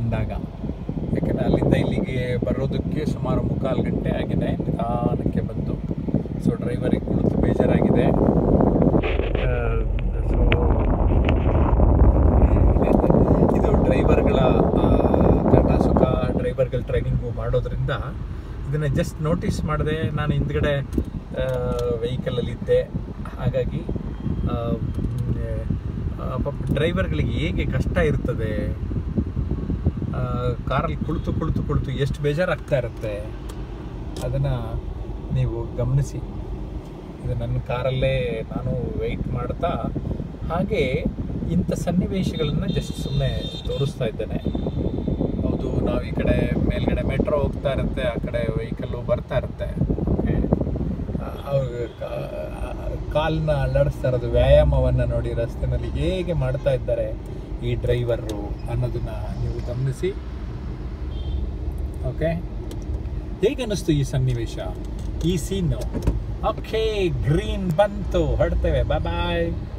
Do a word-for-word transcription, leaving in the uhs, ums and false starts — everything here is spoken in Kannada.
ಬಂದಾಗ. ಯಾಕೆಂದರೆ ಅಲ್ಲಿಂದ ಇಲ್ಲಿಗೆ ಬರೋದಕ್ಕೆ ಸುಮಾರು ಮುಕ್ಕಾಲು ಗಂಟೆ ಆಗಿದೆ ನಿಧಾನಕ್ಕೆ ಬಂದು. ಸೊ ಡ್ರೈವರಿಗೆ ಕುಳಿತು ಬೇಜಾರಾಗಿದೆ. ಸೊ ಇದು ಡ್ರೈವರ್ಗಳ ಕಟ ಸುಖ, ಡ್ರೈವರ್ಗಳ ಟ್ರೈನಿಂಗು ಮಾಡೋದ್ರಿಂದ ಇದನ್ನು ಜಸ್ಟ್ ನೋಟಿಸ್ ಮಾಡಿದೆ. ನಾನು ಹಿಂದ್ಗಡೆ ವೆಹಿಕಲಲ್ಲಿದ್ದೆ, ಹಾಗಾಗಿ ಪಾಪ ಡ್ರೈವರ್ಗಳಿಗೆ ಹೇಗೆ ಕಷ್ಟ ಇರ್ತದೆ, ಕಾರಲ್ಲಿ ಕುಳಿತು ಕುಳಿತು ಕುಳಿತು ಎಷ್ಟು ಬೇಜಾರಾಗ್ತಾ ಇರುತ್ತೆ ಅದನ್ನು ನೀವು ಗಮನಿಸಿ. ಇದು ನನ್ನ ಕಾರಲ್ಲೇ ನಾನು ವೆಯ್ಟ್ ಮಾಡ್ತಾ ಹಾಗೆ ಇಂಥ ಸನ್ನಿವೇಶಗಳನ್ನು ಜಸ್ಟ್ ಸುಮ್ಮನೆ ತೋರಿಸ್ತಾ ಇದ್ದೇನೆ. ಹೌದು, ನಾವು ಈ ಕಡೆ ಮೇಲ್ಗಡೆ ಮೆಟ್ರೋ ಹೋಗ್ತಾ ಇರುತ್ತೆ, ಆ ಕಡೆ ವೆಹಿಕಲ್ಲು ಬರ್ತಾ ಇರುತ್ತೆ. ಓಕೆ, ಕಾಲನ್ನ ಅಲ್ಲಾಡಿಸ್ತಾ ಇರೋದು, ವ್ಯಾಯಾಮವನ್ನು ನೋಡಿ ರಸ್ತೆಯಲ್ಲಿ ಹೇಗೆ ಮಾಡ್ತಾ ಇದ್ದಾರೆ ಈ ಡ್ರೈವರು ಅನ್ನೋದನ್ನು ನೀವು ಗಮನಿಸಿ. ಓಕೆ, ಹೇಗೆ ಅನ್ನಿಸ್ತು ಈ ಸನ್ನಿವೇಶ, ಈ ಸೀನು? ಓಕೆ, ಗ್ರೀನ್ ಬಂತು, ಹೊರಡ್ತೇವೆ. ಬಾಯ್ ಬಾಯ್.